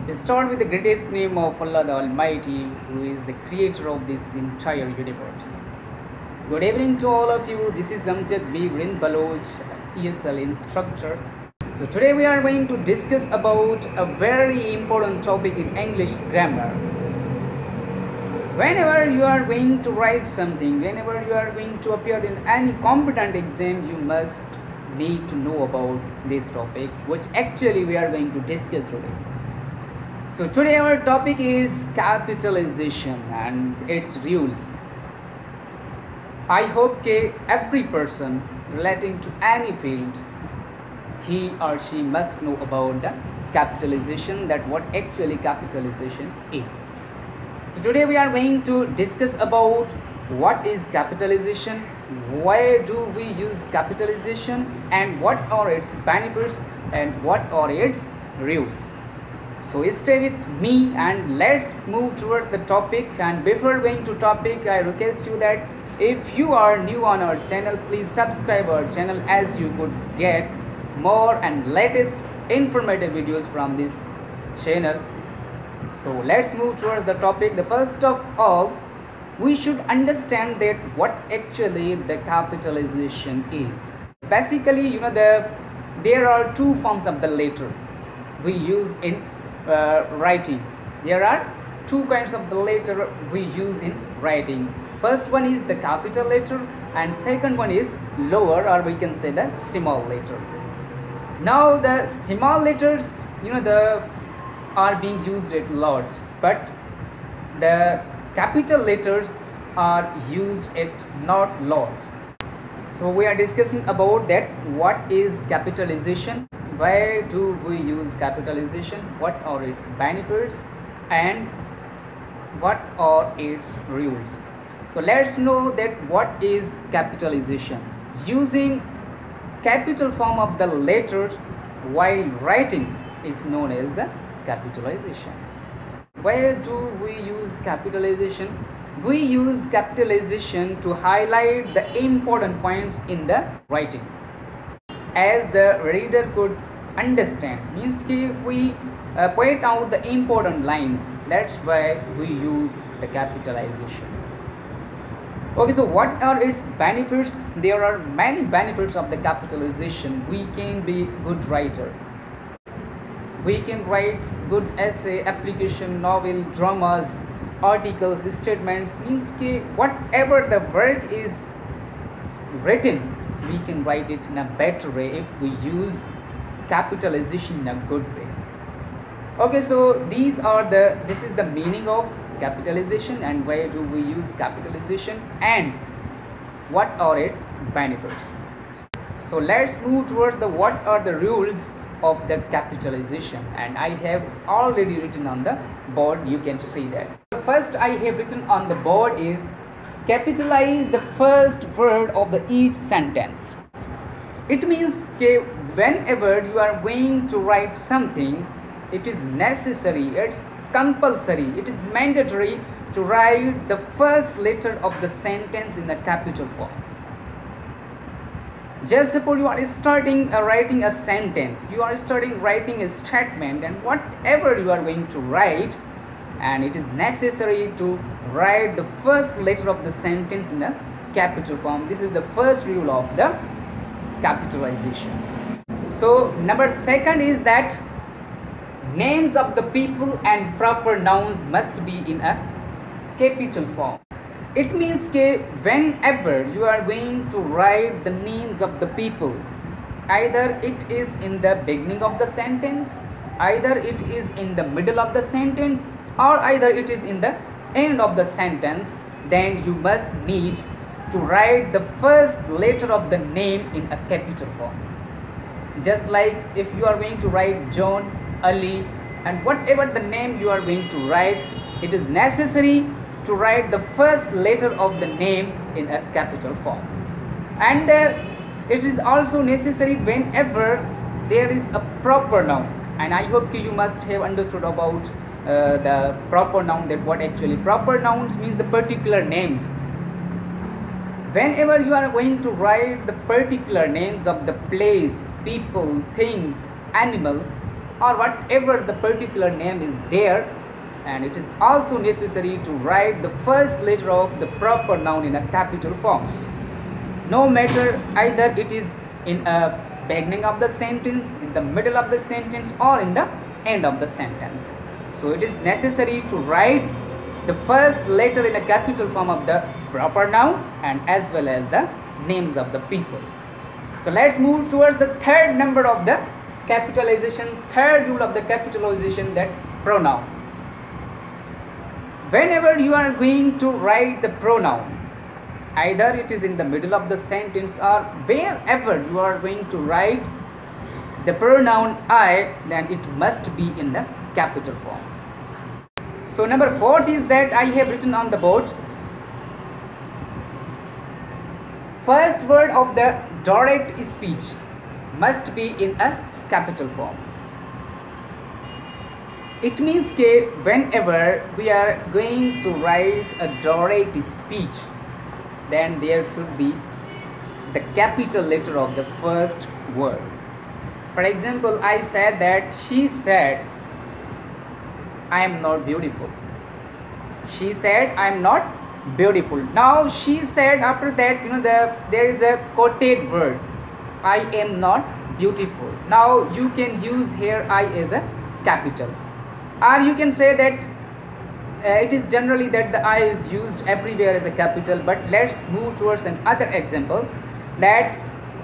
We start with the greatest name of Allah the Almighty, who is the creator of this entire universe. Good evening to all of you. This is Amjad B. Rind Baloch, ESL instructor. So today we are going to discuss about a very important topic in English grammar. Whenever you are going to write something, whenever you are going to appear in any competent exam, you must need to know about this topic, which actually we are going to discuss today. So today our topic is capitalization and its rules. I hope that every person relating to any field, he or she must know about the capitalization, that what actually capitalization is. So today we are going to discuss about what is capitalization, why do we use capitalization, and what are its benefits and what are its rules. So stay with me and let's move toward the topic. And before going to topic, I request you that if you are new on our channel, please subscribe our channel as you could get more and latest informative videos from this channel. So let's move towards the topic. The first of all, we should understand that what actually the capitalization is. Basically, there are two forms of the letter we use in writing. There are two kinds of the letter we use in writing. First one is the capital letter and second one is lower, or we can say the small letter. Now the small letters, are being used at lots, but the capital letters are used at not lots. So we are discussing about that, what is capitalization, why do we use capitalization, what are its benefits and what are its rules. So let's know that what is capitalization. Using capital form of the letter while writing is known as the capitalization. Why do we use capitalization? We use capitalization to highlight the important points in the writing, as the reader could understand. Means we point out the important lines. That's why we use the capitalization. Okay, so what are its benefits? There are many benefits of the capitalization. We can be good writer. We can write good essay, application, novel, dramas, articles, statements. Means whatever the work is written, we can write it in a better way if we use capitalization in a good way. Okay, so this is the meaning of capitalization and why do we use capitalization and what are its benefits. So let's move towards the what are the rules of the capitalization, and I have already written on the board. You can see that. The first I have written on the board is capitalize the first word of the each sentence. It means whenever you are going to write something, it is necessary, it's compulsory, it is mandatory to write the first letter of the sentence in the capital form. Just suppose you are starting writing a sentence, you are starting writing a statement, and whatever you are going to write, and it is necessary to write the first letter of the sentence in a capital form. This is the first rule of the capitalization. So number second is that names of the people and proper nouns must be in a capital form. It means whenever you are going to write the names of the people, either it is in the beginning of the sentence, either it is in the middle of the sentence, or either it is in the end of the sentence, then you must need to write the first letter of the name in a capital form. Just like if you are going to write John, Ali, and whatever the name you are going to write, it is necessary to write the first letter of the name in a capital form. And it is also necessary whenever there is a proper noun, and I hope you must have understood about the proper noun, that what actually proper nouns means, the particular names. Whenever you are going to write the particular names of the place, people, things, animals, or whatever the particular name is there, and it is also necessary to write the first letter of the proper noun in a capital form. No matter either it is in a beginning of the sentence, in the middle of the sentence, or in the end of the sentence. So it is necessary to write the first letter in a capital form of the proper noun and as well as the names of the people. So let's move towards the third number of the capitalization, third rule of the capitalization, that pronoun. Whenever you are going to write the pronoun, either it is in the middle of the sentence or wherever you are going to write the pronoun I, then it must be in the capital form. So number fourth is that I have written on the board, first word of the direct speech must be in a capital form. It means that whenever we are going to write a direct speech, then there should be the capital letter of the first word. For example, I said that she said, I am not beautiful. She said, I am not beautiful. Now she said, after that, there is a quoted word, I am not beautiful. Now you can use here I as a capital, or you can say that it is generally that the I is used everywhere as a capital. But let's move towards another example, that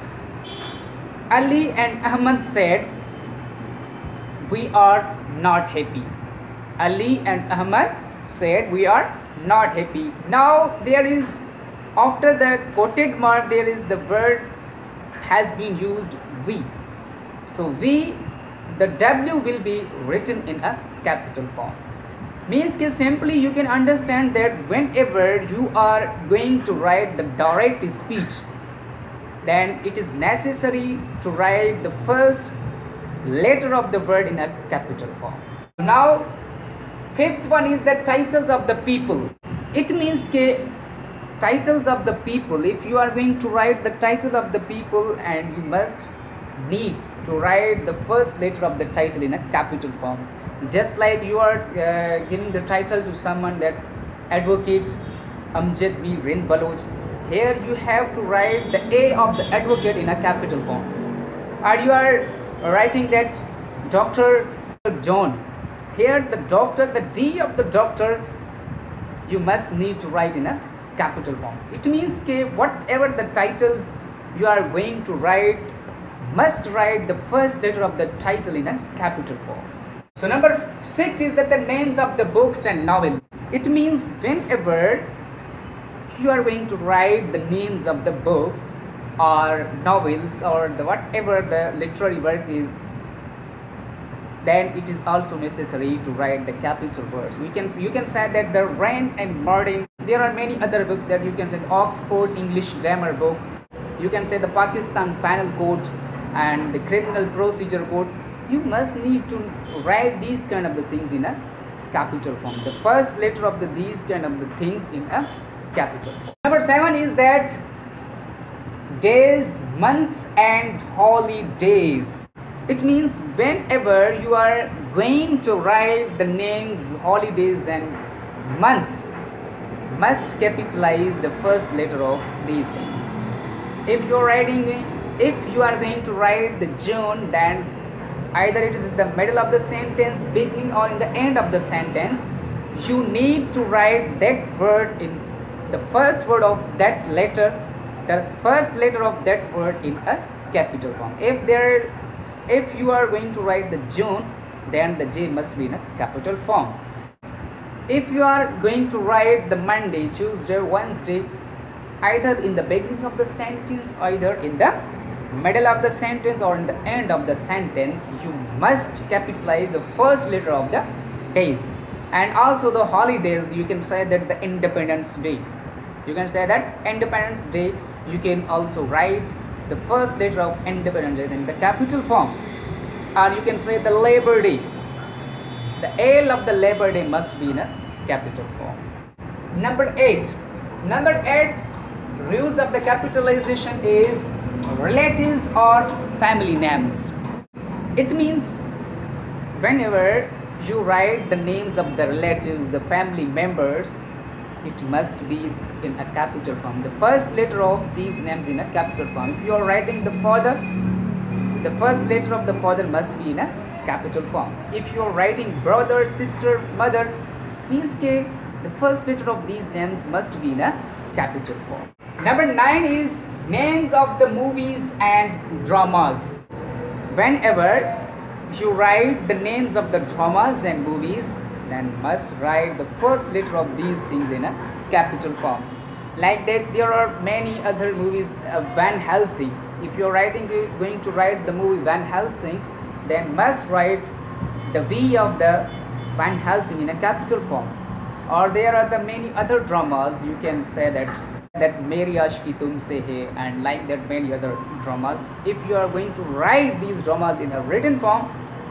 Ali and Ahmad said, we are not happy. Ali and Ahmad said, we are not happy. Now there is, after the quoted mark, there is the word has been used, we. So we, the W will be written in a capital form. Means that simply you can understand that whenever you are going to write the direct speech, then it is necessary to write the first letter of the word in a capital form. Now fifth one is the titles of the people. It means that titles of the people, if you are going to write the title of the people, and you must need to write the first letter of the title in a capital form. Just like you are giving the title to someone, that Advocate Amjad B. Rind Baloch, here you have to write the A of the advocate in a capital form. Or you are writing that Dr. John, here the doctor, the D of the doctor, you must need to write in a capital form. It means that whatever the titles you are going to write, must write the first letter of the title in a capital form. So number 6 is that the names of the books and novels. It means whenever you are going to write the names of the books or novels or the whatever the literary work is, then it is also necessary to write the capital words. You can say that the Wren and Martin. There are many other books that you can say, Oxford English Grammar book. You can say the Pakistan Penal Code and the Criminal Procedure Code. You must need to write these kind of the things in a capital form. The first letter of these kind of the things in a capital form. Number 7 is that days, months and holidays. It means whenever you are going to write the names, holidays and months, must capitalize the first letter of these things. If you are going to write the June, then either it is in the middle of the sentence, beginning, or in the end of the sentence, you need to write that word in the first word of that letter, the first letter of that word in a capital form. If you are going to write the June, then the J must be in a capital form. If you are going to write the Monday, Tuesday, Wednesday, either in the beginning of the sentence, either in the middle of the sentence or in the end of the sentence, you must capitalize the first letter of the days. And also the holidays, you can say that the Independence Day. You can say that Independence Day, you can also write the first letter of Independence Day in the capital form. Or you can say the Labor Day. The L of the Labor Day must be in a capital form. Number 8 rules of the capitalization is relatives or family names. It means whenever you write the names of the relatives, the family members, it must be in a capital form. The first letter of these names in a capital form. If you are writing the father, the first letter of the father must be in a capital form. If you are writing brother, sister, mother, means the first letter of these names must be in a capital form. Number 9 is names of the movies and dramas. Whenever you write the names of the dramas and movies, then must write the first letter of these things in a capital form. Like that, there are many other movies. Van Helsing. If you are going to write the movie Van Helsing, then must write the V of the Van Helsing in a capital form. Or there are the many other dramas. You can say that Meri Aashki Tumse Hai, and like that many other dramas. If you are going to write these dramas in a written form,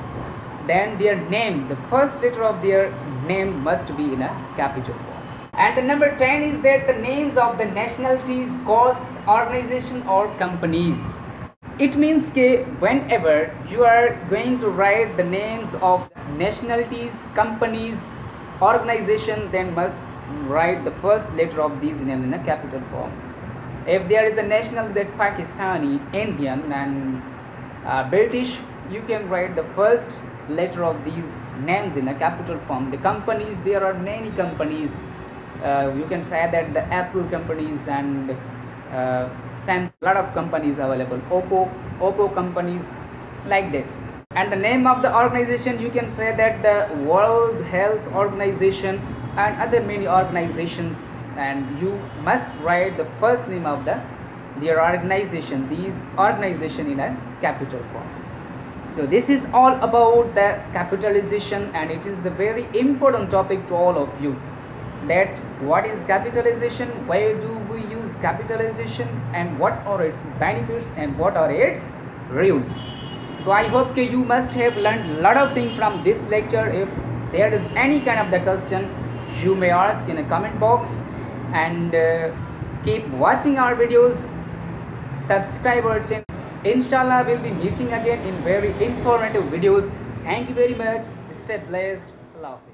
then their name, the first letter of their name must be in a capital form. And the number 10 is that the names of the nationalities, costs, organization or companies. It means that whenever you are going to write the names of nationalities, companies, organization, then must write the first letter of these names in a capital form. If there is a national that Pakistani, Indian and British, you can write the first letter of these names in a capital form. The companies, there are many companies. You can say that the Apple companies and Samsung, lot of companies available, Oppo companies, like that. And the name of the organization, you can say that the World Health Organization and other many organizations, and you must write the first name of their organization, these organization in a capital form. So this is all about the capitalization, and it is the very important topic to all of you, that what is capitalization, why do we use capitalization, and what are its benefits and what are its rules. So I hope that you must have learned a lot of things from this lecture. If there is any kind of the question, you may ask in a comment box, and keep watching our videos, subscribe our channel. Inshallah, we'll be meeting again in very informative videos. Thank you very much. Stay blessed. Allah Hafiz.